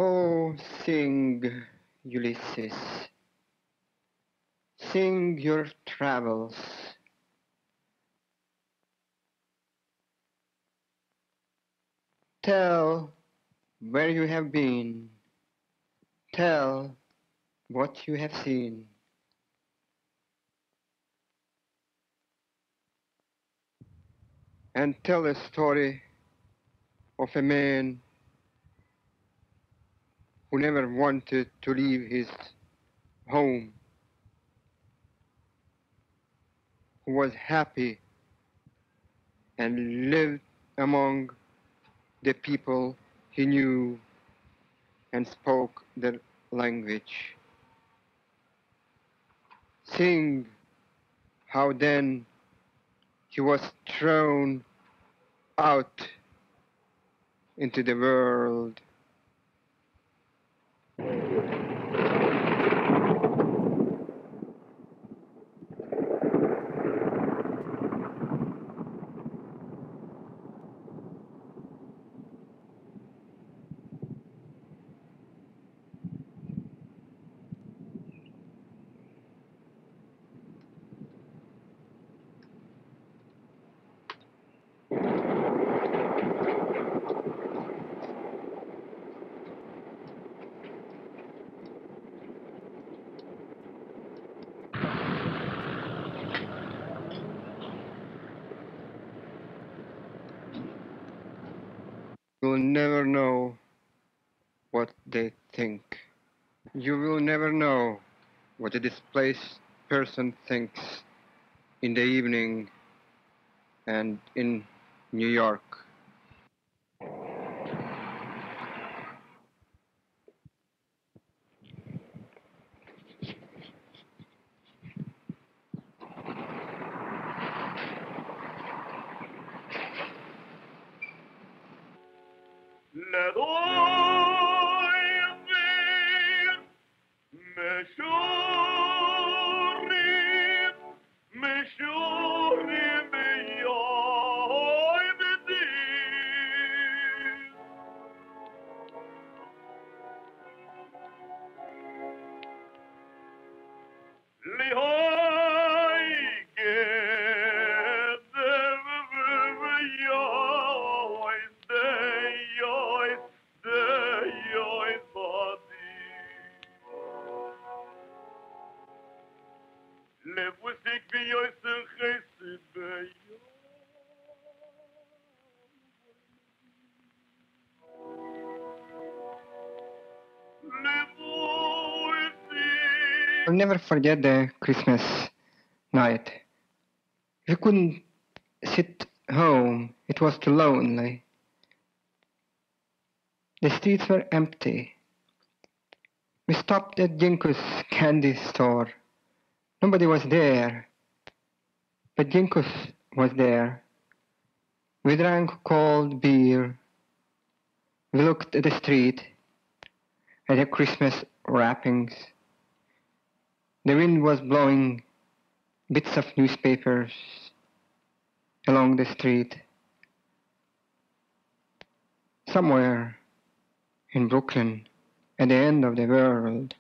Oh, sing, Ulysses, sing your travels. Tell where you have been. Tell what you have seen. And tell a story of a man who never wanted to leave his home, who was happy and lived among the people he knew and spoke their language. Sing how then he was thrown out into the world. You'll never know what they think. You will never know what a displaced person thinks in the evening and in New York. I'll never forget the Christmas night. We couldn't sit home. It was too lonely. The streets were empty. We stopped at Jinko's candy store. Nobody was there, but Jinko's was there. We drank cold beer. We looked at the street, at the Christmas wrappings. The wind was blowing bits of newspapers along the street. Somewhere in Brooklyn, at the end of the world.